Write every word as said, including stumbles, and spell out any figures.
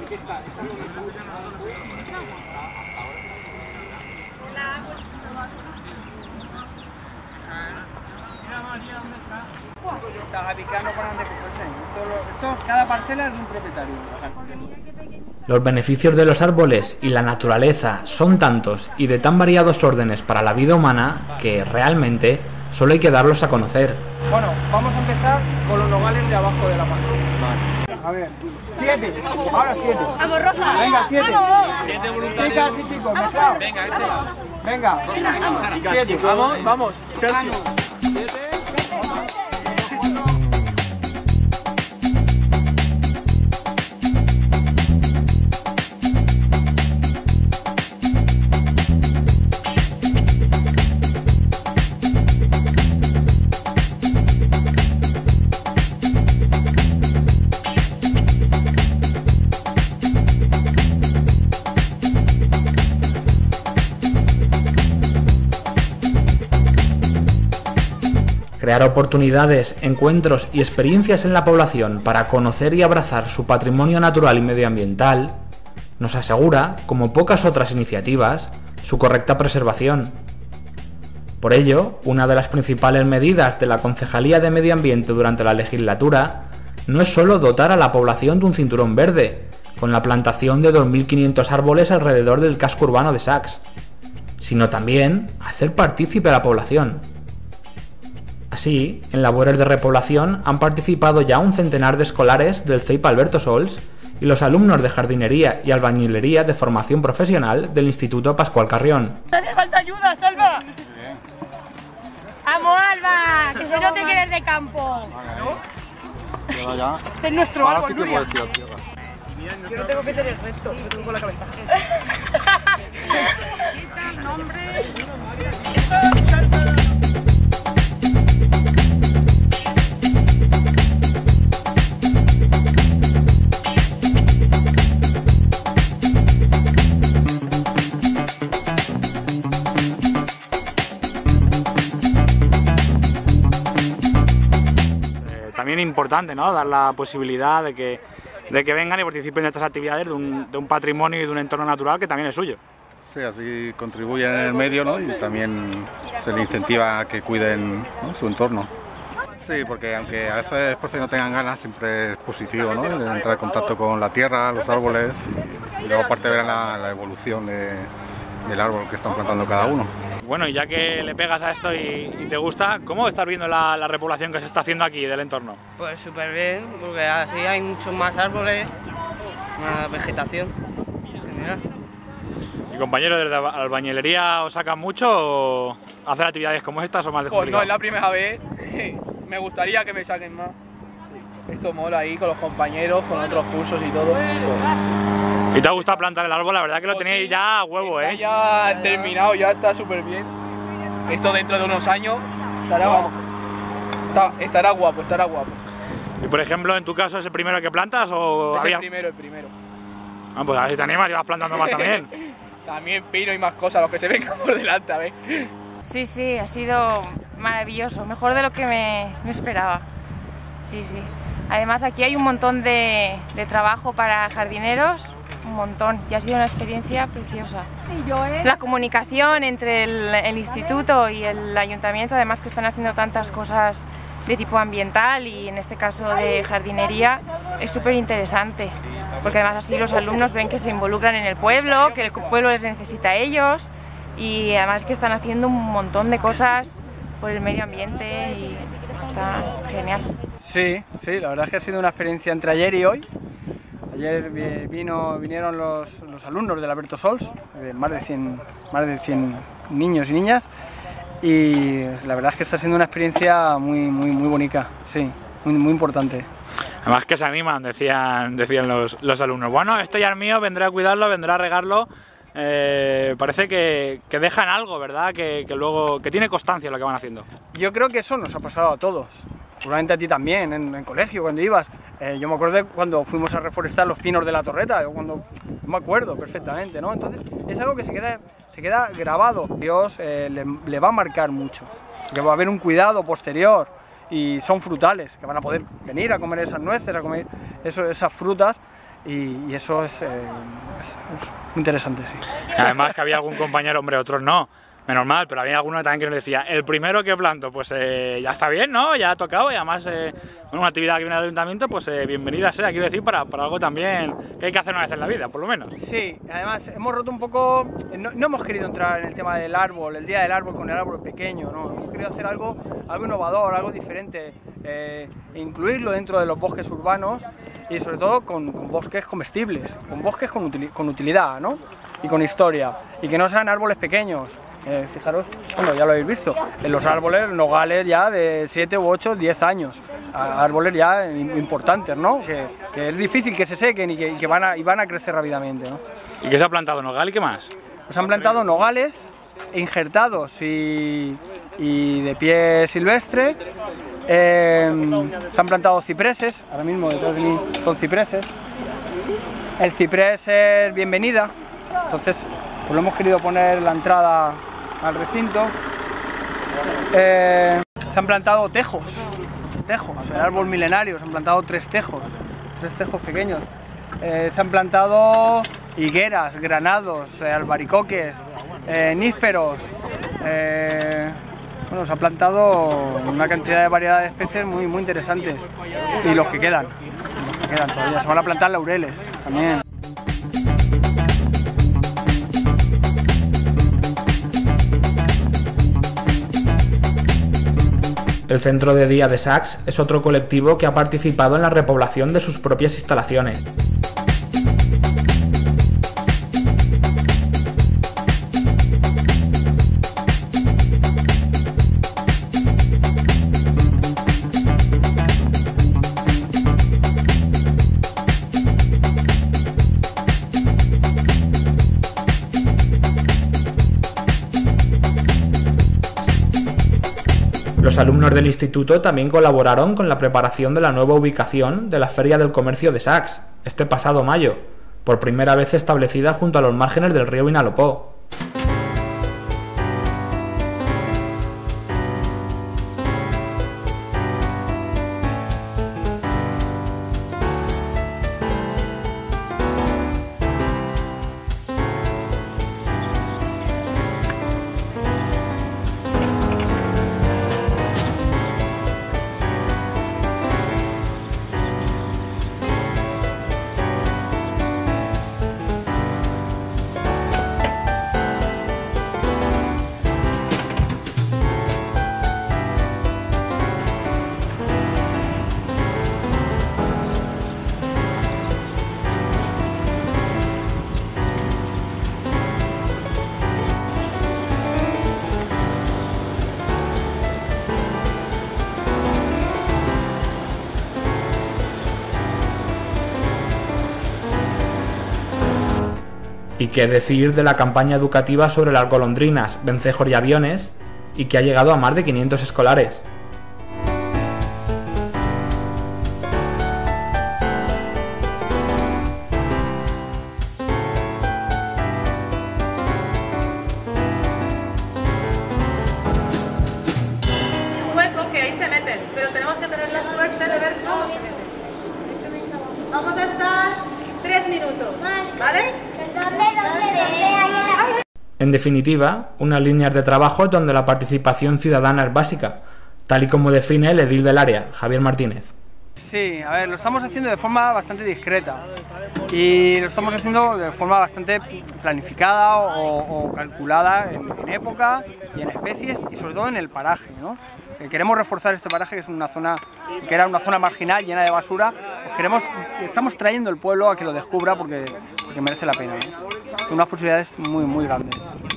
Cada parcela es de un propietario. Los beneficios de los árboles y la naturaleza son tantos y de tan variados órdenes para la vida humana que realmente solo hay que darlos a conocer. Bueno, vamos a empezar con los nogales de abajo de la mano. Vale. A ver, siete, ahora siete. Vamos, Rosa. Venga, siete. Vamos. Siete voluntarios. Chicas y chicos, mezclado. Venga, ese. Venga, siete. Vamos, vamos. Vamos. Crear oportunidades, encuentros y experiencias en la población para conocer y abrazar su patrimonio natural y medioambiental nos asegura, como pocas otras iniciativas, su correcta preservación. Por ello, una de las principales medidas de la Concejalía de Medio Ambiente durante la legislatura no es solo dotar a la población de un cinturón verde, con la plantación de dos mil quinientos árboles alrededor del casco urbano de Sax, sino también hacer partícipe a la población. Así, en labores de repoblación han participado ya un centenar de escolares del C E I P Alberto Sols y los alumnos de jardinería y albañilería de formación profesional del Instituto Pascual Carrión. ¡No hace falta ayuda, Salva! ¡Vamos, Alba! ¡Que se note que eres de campo! Vale, ya. Este es nuestro Ahora árbol, sí que Nuria. puedes tirar tierra. Yo no tengo que tener recto, me tengo con la cabeza. También importante, ¿no?, dar la posibilidad de que, de que vengan y participen en estas actividades de un, de un patrimonio y de un entorno natural que también es suyo. Sí, así contribuyen en el medio, ¿no? Y también se les incentiva a que cuiden, ¿no?, su entorno. Sí, porque aunque a veces por si no tengan ganas, siempre es positivo, ¿no?, el entrar en contacto con la tierra, los árboles, y luego aparte ver la, la evolución de, del árbol que están plantando cada uno. Bueno, y ya que le pegas a esto y, y te gusta, ¿cómo estás viendo la, la repoblación que se está haciendo aquí del entorno? Pues súper bien, porque así hay muchos más árboles, más vegetación en general. ¿Y compañeros desde albañilería os sacan mucho o hacer actividades como estas o más de Pues complicado? no, es la primera vez. Me gustaría que me saquen más. Esto mola ahí con los compañeros, con otros cursos y todo. ¿Y te ha gustado plantar el árbol? La verdad que lo Pues tenéis sí, ya a huevo, ¿eh? Ya terminado, ya está súper bien. Esto dentro de unos años estará, vamos, está, estará guapo, estará guapo. Y por ejemplo, en tu caso, ¿es el primero que plantas o Es había...? el primero, el primero. Ah, pues a ver si te animas y vas plantando más también. También pino y más cosas, los que se vengan por delante, a ver. Sí, sí, ha sido maravilloso, mejor de lo que me, me esperaba. Sí, sí. Además aquí hay un montón de, de trabajo para jardineros, un montón, y ha sido una experiencia preciosa. La comunicación entre el, el instituto y el ayuntamiento, además que están haciendo tantas cosas de tipo ambiental y en este caso de jardinería, es súper interesante, porque además así los alumnos ven que se involucran en el pueblo, que el pueblo les necesita a ellos, y además que están haciendo un montón de cosas por el medio ambiente y está genial. Sí, sí, la verdad es que ha sido una experiencia entre ayer y hoy. Ayer vino, vinieron los, los alumnos del Alberto Sols, más de cien, más de cien niños y niñas, y la verdad es que está siendo una experiencia muy, muy, muy bonita, sí, muy, muy importante. Además que se animan, decían, decían los, los alumnos. Bueno, esto ya es mío, vendré a cuidarlo, vendré a regarlo. Eh, parece que, que dejan algo, ¿verdad? Que, que luego que tiene constancia lo que van haciendo. Yo creo que eso nos ha pasado a todos, seguramente a ti también, en el colegio cuando ibas. Eh, yo me acuerdo de cuando fuimos a reforestar los pinos de la Torreta, yo cuando me acuerdo perfectamente, ¿no? Entonces es algo que se queda, se queda grabado. Dios eh, le, le va a marcar mucho, que va a haber un cuidado posterior y son frutales, que van a poder venir a comer esas nueces, a comer eso, esas frutas. y, y eso es, eh, es, es muy interesante, sí. Además que había algún compañero, hombre, otros no, menos mal, pero había alguno también que nos decía, el primero que planto, pues eh, ya está bien, ¿no? Ya ha tocado y además eh, bueno, una actividad que viene del ayuntamiento, pues eh, bienvenida sea, quiero decir, para, para algo también que hay que hacer una vez en la vida, por lo menos. Sí, además hemos roto un poco, no, no hemos querido entrar en el tema del árbol, el día del árbol con el árbol pequeño, ¿no? Hemos querido hacer algo, algo innovador, algo diferente, eh, incluirlo dentro de los bosques urbanos y sobre todo con, con bosques comestibles, con bosques con, util, con utilidad, ¿no? Y con historia, y que no sean árboles pequeños. Eh, fijaros, bueno, ya lo habéis visto, en los árboles, nogales ya de siete u ocho, diez años, árboles ya importantes, ¿no? Que, que es difícil que se sequen y que, y que van, a, y van a crecer rápidamente, ¿no? ¿Y qué se ha plantado? ¿Nogal y qué más? Pues han plantado nogales injertados y, y de pie silvestre, eh, se han plantado cipreses, ahora mismo detrás de mí son cipreses, el ciprés es bienvenida, entonces pues lo hemos querido poner en la entrada al recinto. Eh, se han plantado tejos, tejos, el árbol milenario, se han plantado tres tejos, tres tejos pequeños. Eh, se han plantado higueras, granados, eh, albaricoques, eh, nísperos. Eh, bueno, se han plantado una cantidad de variedad de especies muy, muy interesantes. Y los que quedan, los que quedan todavía. Se van a plantar laureles también. El Centro de Día de Sacs es otro colectivo que ha participado en la repoblación de sus propias instalaciones. Los alumnos del instituto también colaboraron con la preparación de la nueva ubicación de la Feria del Comercio de Sacs, este pasado mayo, por primera vez establecida junto a los márgenes del río Vinalopó. Y qué decir de la campaña educativa sobre las golondrinas, vencejos y aviones, y que ha llegado a más de quinientos escolares. Un hueco que ahí se meten, pero tenemos que tener la suerte de ver cómo se meten. Vamos a estar tres minutos, ¿vale? En definitiva, unas líneas de trabajo donde la participación ciudadana es básica, tal y como define el edil del área, Javier Martínez. Sí, a ver, lo estamos haciendo de forma bastante discreta y lo estamos haciendo de forma bastante planificada o, o calculada en, en época y en especies y sobre todo en el paraje, ¿no? Que queremos reforzar este paraje, que es una zona que era una zona marginal llena de basura. Pues queremos, estamos trayendo el pueblo a que lo descubra porque, porque merece la pena, ¿no? Unas posibilidades muy, muy grandes.